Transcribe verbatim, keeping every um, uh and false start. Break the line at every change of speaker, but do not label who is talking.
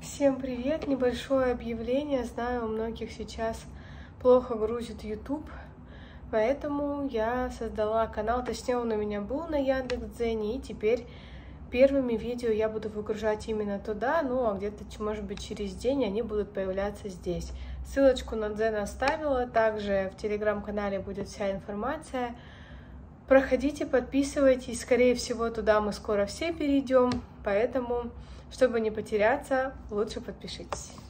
Всем привет! Небольшое объявление. Знаю, у многих сейчас плохо грузит YouTube, поэтому я создала канал, точнее он у меня был на Яндекс.Дзене, и теперь первыми видео я буду выгружать именно туда, ну а где-то, может быть, через день они будут появляться здесь. Ссылочку на Дзен оставила, также в телеграм-канале будет вся информация. Проходите, подписывайтесь, скорее всего, туда мы скоро все перейдем, поэтому, чтобы не потеряться, лучше подпишитесь.